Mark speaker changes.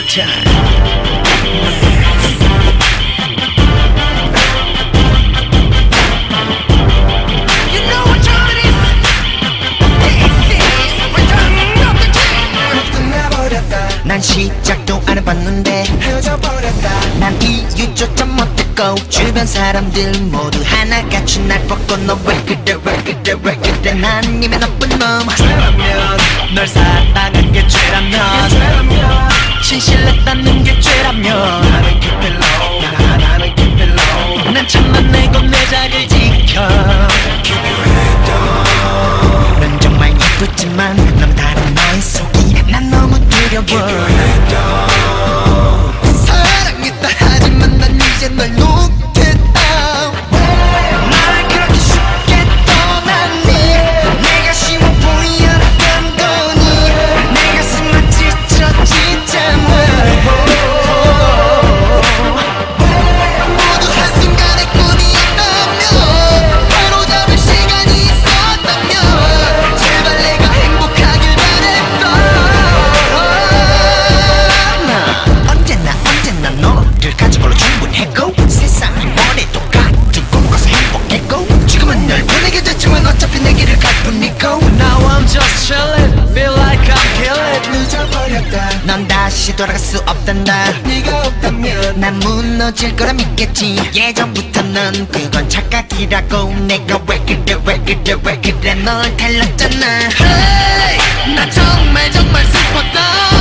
Speaker 1: time. 난 시작도 안 해봤는데 헤어져버렸다. 난 이유조차 못했고 주변 사람들 모두 하나같이 날 벗고 너 왜 그래 왜 그래 왜 그래. 난 이미 나쁜 놈. 죄라면 널 사랑한 게 죄라면 진실했다는 게 죄라면 나는 keep it low. 나는 keep it low. 난 참아내고 내 자리를 지켜. Keep your head down. 넌 정말 예쁘지만 너무 다른 너의 속이 난 너무 두려워. 사랑했다 하지만 난 이제 널 놓겠다. 날 그렇게 쉽게 떠났니. 내가 쉬워 보였던 거니. 내 가슴은 찢어지잖아. 모두 한순간의 꿈이었다면 바로잡을 시간이 있었다면 제발 내가 행복하길 바랬던. 언제나 너를 가진 걸로 충분했고 세상이 뭐래도 같은 꿈꿔서 행복했고 지금은 널 보내게 됐지만 어차피 내 길을 갈 뿐이고. Now I'm just chillin', feel like I'm killing. 늦어버렸다. 넌 다시 돌아갈 수 없단다. 네가 없다면 난 무너질 거라 믿겠지. 예전부터 넌 그건 착각이라고. 내가 왜 그래 널 달랐잖아. Hey, 나 정말 슬펐다.